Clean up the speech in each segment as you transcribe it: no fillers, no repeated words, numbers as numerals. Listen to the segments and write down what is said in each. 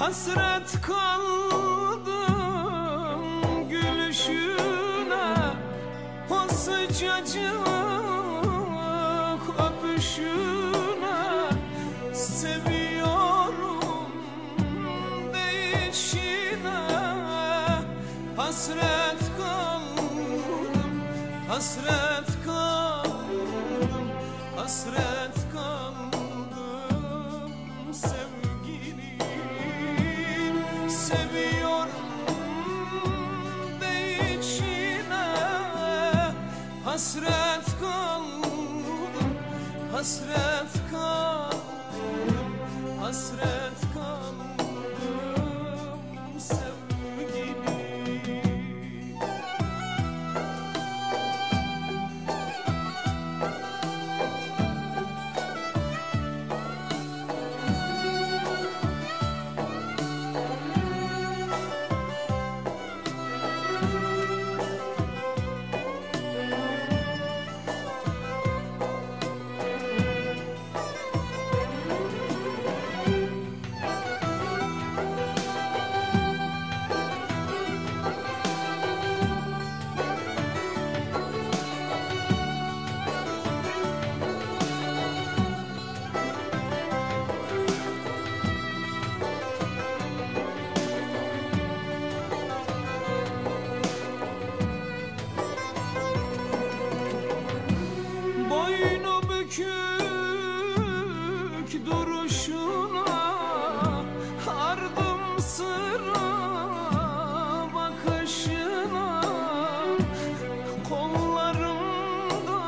Hasret kaldım gülüşüne, o sıcacık öpüşüne. Seviyorum değişine, hasret kaldım, hasret kaldım, hasret kaldım sevgilim. Seviyorum değişine, hasret kaldım, hasret kaldım, hasret kaldım sevgilim. Boynu bükük duruşuna, ardım sıra bakışına. Kollarımda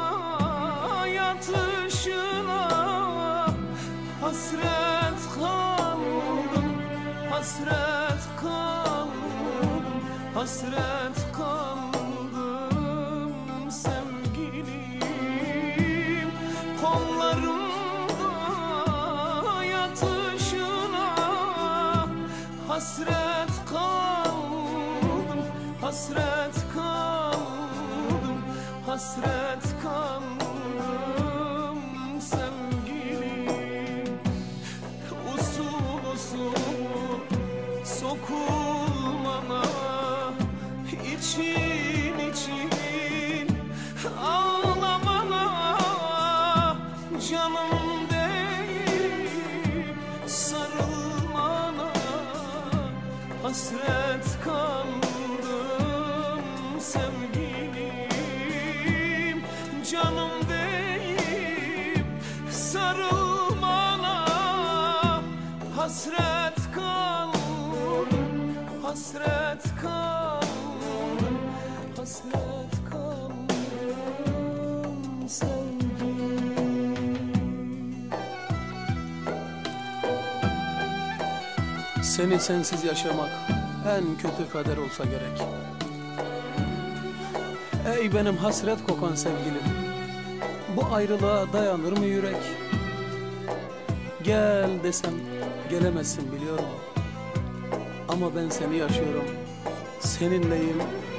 yatışına, hasret kaldım, hasret kaldım, hasret kaldım sevgilim. Kollarımda yatışına, hasret kaldım, hasret kaldım, hasret kaldım sevgilim. Usul usul sokulmana, için için ağlamana. Canım deyip sarılmana, hasret kaldım sevgilim. Canım deyip sarılmana, hasret kaldım, hasret kaldım, hasret kaldım sevgilim. Seni sensiz yaşamak en kötü kader olsa gerek. Ey benim hasret kokan sevgilim, bu ayrılığa dayanır mı yürek? Gel desem gelemezsin biliyorum, ama ben seni yaşıyorum, seninleyim,